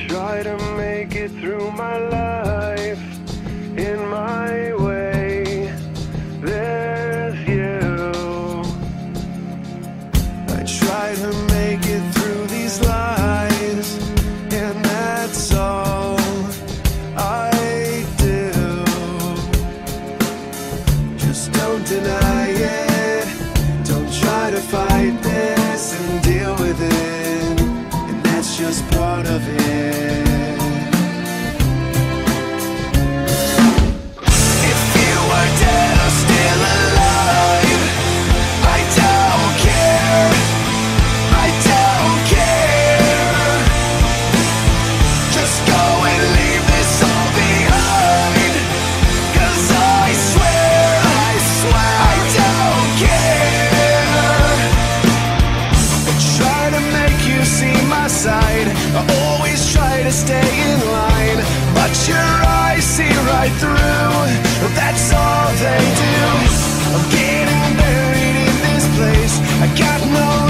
try to make it through my life in my way. There's you. I try to make it through these lies, and that's all I do. Just don't deny it. Don't try to fight this and deal with it. And that's just part of it. If you were dead or still alive, I don't care. I don't care. Just go and leave this all behind. 'Cause I swear I don't care. I try to make you see my side. I always try to stay in line, but your eyes see right through. That's all they do. I'm getting buried in this place. I got no